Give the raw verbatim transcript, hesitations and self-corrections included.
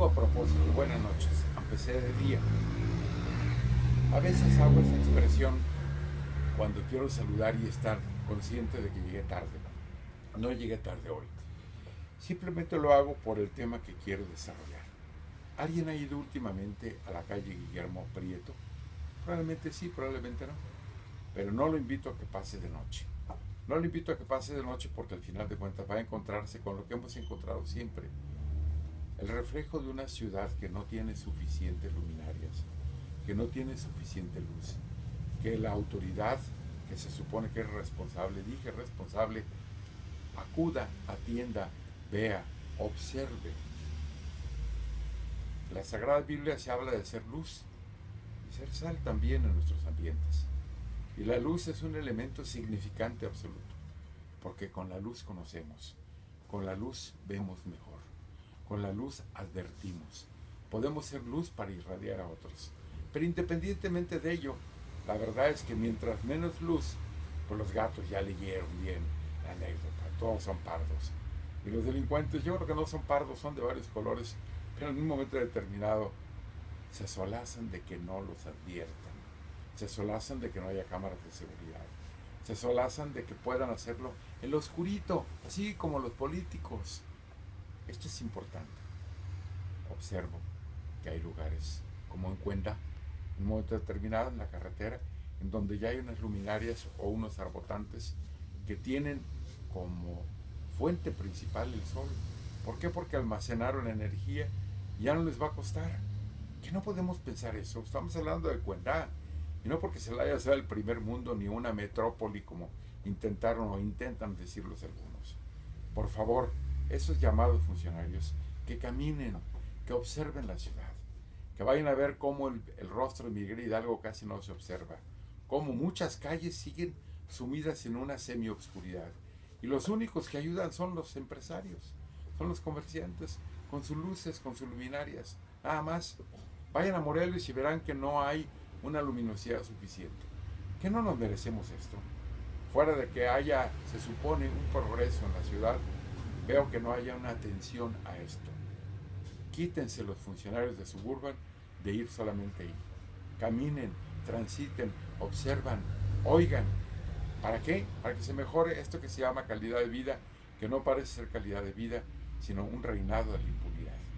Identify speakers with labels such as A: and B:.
A: Digo a propósito, buenas noches, empecé de día. A veces hago esa expresión cuando quiero saludar y estar consciente de que llegué tarde. No llegué tarde hoy. Simplemente lo hago por el tema que quiero desarrollar. ¿Alguien ha ido últimamente a la calle Guillermo Prieto? Probablemente sí, probablemente no. Pero no lo invito a que pase de noche. No lo invito a que pase de noche porque al final de cuentas va a encontrarse con lo que hemos encontrado siempre. El reflejo de una ciudad que no tiene suficientes luminarias, que no tiene suficiente luz, que la autoridad, que se supone que es responsable, dije responsable, acuda, atienda, vea, observe. La Sagrada Biblia se habla de ser luz y ser sal también en nuestros ambientes. Y la luz es un elemento significante absoluto, porque con la luz conocemos, con la luz vemos mejor, con la luz advertimos. Podemos ser luz para irradiar a otros. Pero independientemente de ello, la verdad es que mientras menos luz, pues los gatos ya leyeron bien la anécdota, todos son pardos. Y los delincuentes, yo creo que no son pardos, son de varios colores, pero en un momento determinado se solazan de que no los adviertan, se solazan de que no haya cámaras de seguridad, se solazan de que puedan hacerlo en lo oscurito, así como los políticos. Esto es importante. Observo que hay lugares, como en Cuenda, en un momento determinado en la carretera, en donde ya hay unas luminarias o unos arbotantes que tienen como fuente principal el sol. ¿Por qué? Porque almacenaron energía y ya no les va a costar. Que no podemos pensar eso. Estamos hablando de Cuenda, y no porque se la haya sido el primer mundo ni una metrópoli como intentaron o intentan decirlos algunos. Por favor, esos llamados funcionarios que caminen, que observen la ciudad, que vayan a ver cómo el, el rostro de Miguel Hidalgo casi no se observa, cómo muchas calles siguen sumidas en una semi-obscuridad y los únicos que ayudan son los empresarios, son los comerciantes, con sus luces, con sus luminarias, nada más. Vayan a Morelos y verán que no hay una luminosidad suficiente. ¿Que no nos merecemos esto? Fuera de que haya, se supone, un progreso en la ciudad, veo que no haya una atención a esto. Quítense los funcionarios de Suburban de ir solamente ahí. Caminen, transiten, observan, oigan. ¿Para qué? Para que se mejore esto que se llama calidad de vida, que no parece ser calidad de vida, sino un reinado de la impunidad.